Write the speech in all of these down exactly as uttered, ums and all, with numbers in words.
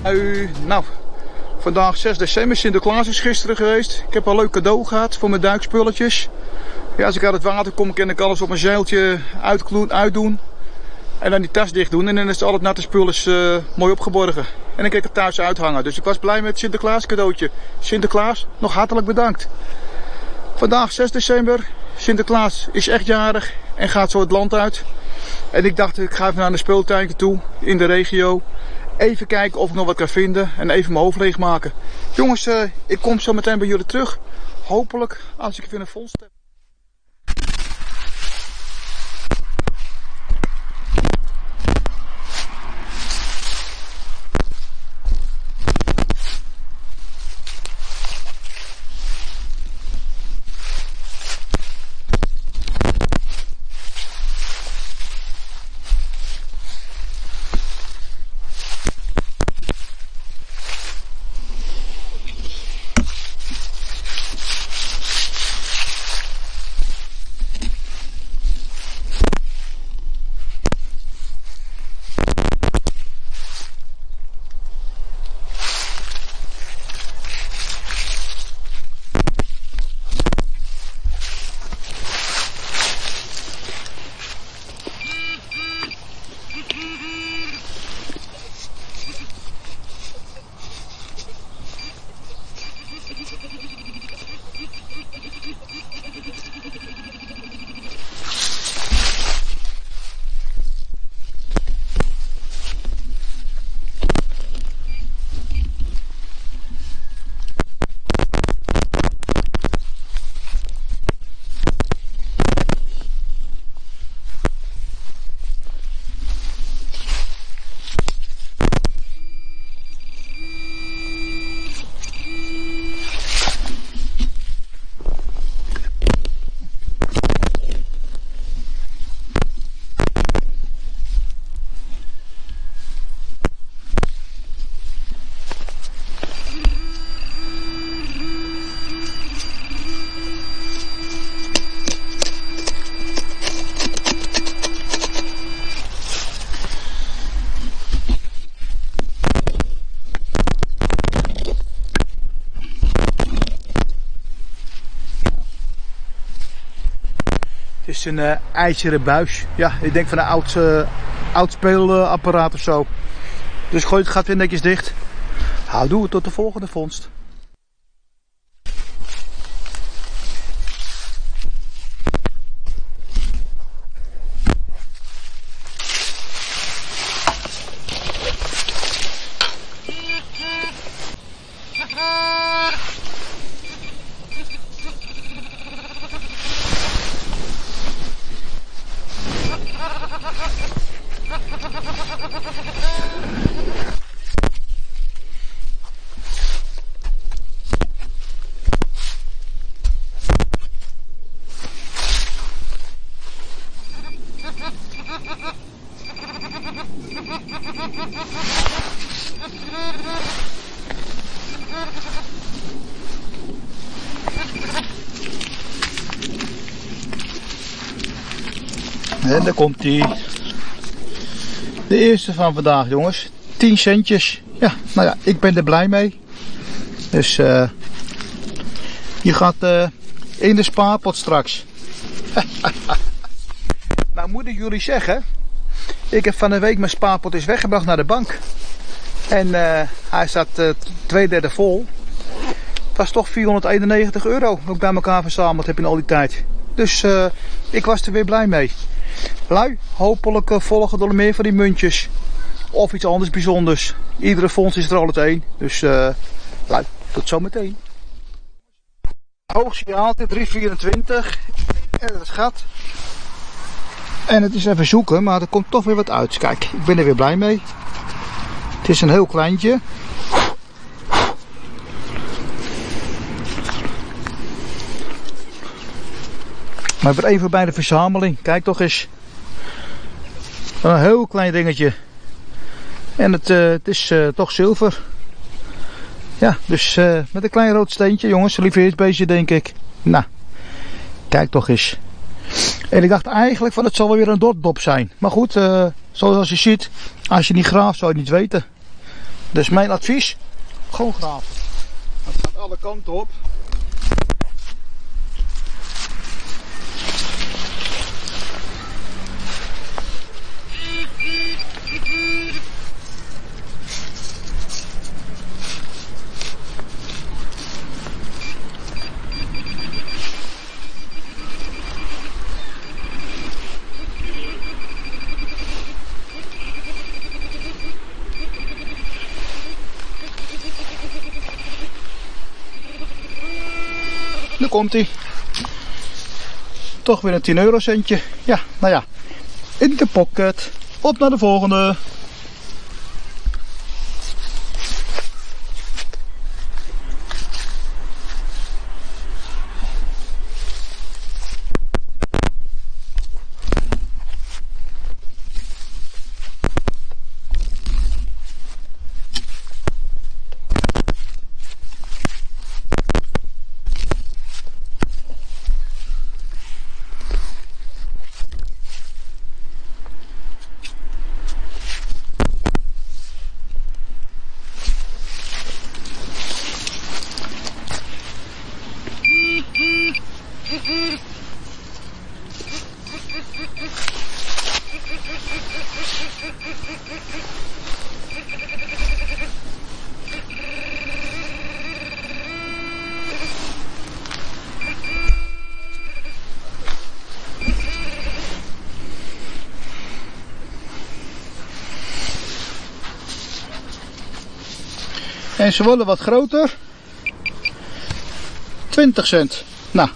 Uh, nou, vandaag zes december, Sinterklaas is gisteren geweest. Ik heb een leuk cadeau gehad voor mijn duikspulletjes. Ja, als ik uit het water kom, kan ik alles op mijn zeiltje uitdoen. En dan die tas dicht doen en dan is al het natte spul is, uh, mooi opgeborgen. En dan kan ik het thuis uithangen. Dus ik was blij met het Sinterklaas cadeautje. Sinterklaas, nog hartelijk bedankt. Vandaag zes december, Sinterklaas is echt jarig en gaat zo het land uit. En ik dacht, ik ga even naar de speeltuin toe in de regio. Even kijken of ik nog wat kan vinden en even mijn hoofd leegmaken. Jongens, uh, ik kom zo meteen bij jullie terug. Hopelijk als ik weer een vondst heb. Het is een uh, ijzeren buis. Ja, ik denk van een oud, uh, oud speelapparaat of zo. Dus gooi het gat weer netjes dicht. Houdoe, tot de volgende vondst. En daar komt hij. De eerste van vandaag, jongens. tien centjes. Ja, nou ja, ik ben er blij mee. Dus uh, je gaat uh, in de spaarpot straks. Nou moet ik jullie zeggen. Ik heb van de week mijn spaarpot is weggebracht naar de bank. En uh, hij staat uh, twee derde vol. Het was toch vierhonderdeenennegentig euro wat ik bij elkaar verzameld heb in al die tijd. Dus uh, ik was er weer blij mee. Lui, hopelijk uh, volgen er meer van die muntjes. Of iets anders bijzonders. Iedere fonds is er altijd één. Dus uh, lui, tot zometeen. Hoogste gehaald, drie vierentwintig. En dat is gat. En het is even zoeken, maar er komt toch weer wat uit. Kijk, ik ben er weer blij mee. Het is een heel kleintje. Maar weer even bij de verzameling. Kijk toch eens. Een heel klein dingetje. En het, uh, het is uh, toch zilver. Ja, dus uh, met een klein rood steentje, jongens. Lieveheersbeestje, denk ik. Nou, kijk toch eens. En ik dacht eigenlijk van het zal wel weer een dotdop zijn. Maar goed, uh, zoals je ziet, als je niet graaft zou je niet weten. Dus mijn advies, gewoon graven. Het gaat alle kanten op. Nu komt hij. Toch weer een tien eurocentje. Ja, nou ja. In de pocket. Op naar de volgende. En ze worden wat groter. twintig cent. Nou.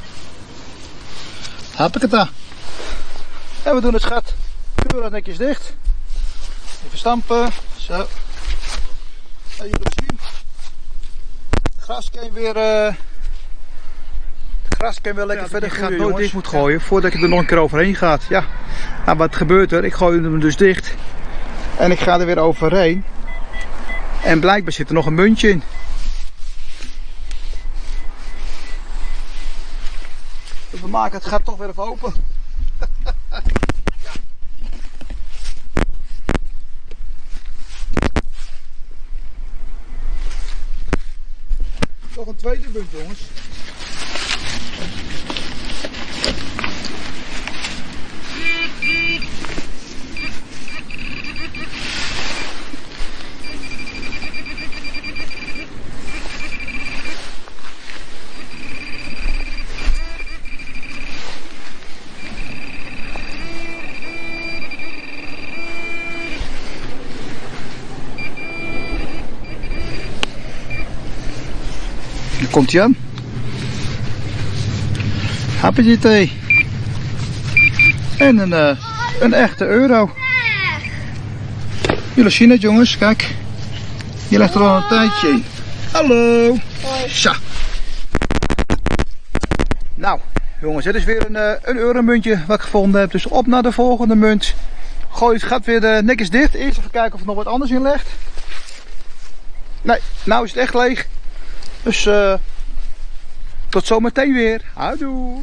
Heb ik het daar. En we doen het gat keurig netjes dicht. Even stampen. Zo. En jullie zien. Het gras kan weer, uh, het gras kan weer lekker ja, verder groeien. Je gaat nooit dicht moet gooien voordat je er nog een keer overheen gaat. Ja. Nou, wat gebeurt er? Ik gooi hem dus dicht. En ik ga er weer overheen. En blijkbaar zit er nog een muntje in. Dus we maken het gat toch weer even open. Ja. Nog een tweede munt, jongens. Daar komt hij aan. Happy thee. En een, uh, een echte euro. Jullie zien het, jongens, kijk. Je legt er al een tijdje in. Hallo. Hoi. Zo. Nou, jongens, dit is weer een, uh, een euromuntje wat ik gevonden heb. Dus op naar de volgende munt. Gooi het gat weer uh, netjes dicht. Eerst even kijken of er nog wat anders in ligt. Nee, nou is het echt leeg. Dus uh, tot zometeen weer. Houdoe.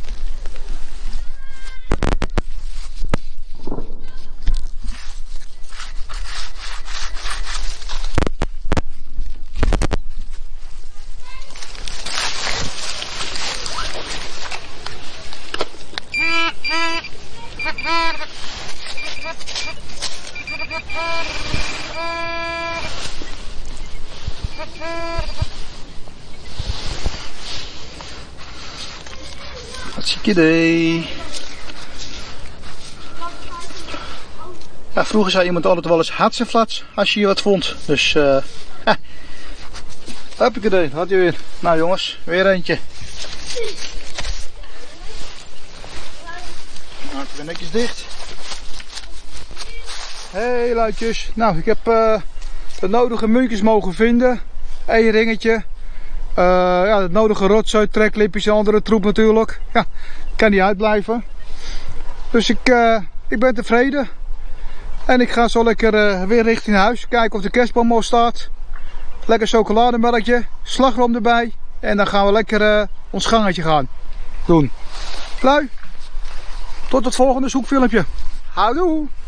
Hartstikke idee. Ja, vroeger zei iemand altijd wel eens hartstikke als je hier wat vond. Dus uh, ha. Heb ik idee, had je weer. Nou jongens, weer eentje. Maak weer netjes dicht. Hey luidjes. Nou, ik heb uh, de nodige muntjes mogen vinden. Eén ringetje. Uh, ja, het nodige rotzooi, treklipjes en andere troep natuurlijk. Ja, kan niet uitblijven. Dus ik, uh, ik ben tevreden. En ik ga zo lekker uh, weer richting huis. Kijken of de kerstboom al staat. Lekker chocolademelkje. Slagroom erbij. En dan gaan we lekker uh, ons gangetje gaan doen. Lui. Tot het volgende zoekfilmpje. Houdoe.